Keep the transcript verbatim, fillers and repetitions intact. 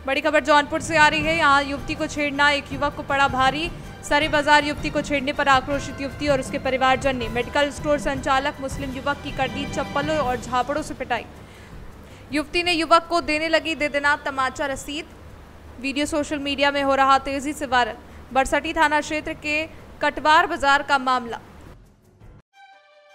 बड़ी खबर जौनपुर से आ रही है। यहाँ युवती को छेड़ना एक युवक को पड़ा भारी। सरी बाजार युवती को छेड़ने पर आक्रोशित युवती और उसके परिवारजन ने मेडिकल स्टोर संचालक मुस्लिम युवक की कर दी चप्पलों और झापड़ों से पिटाई। युवती ने युवक को देने लगी दे देना तमाचा रसीद। वीडियो सोशल मीडिया में हो रहा तेजी से वायरल। बरसठी थाना क्षेत्र के कटवार बाजार का मामला।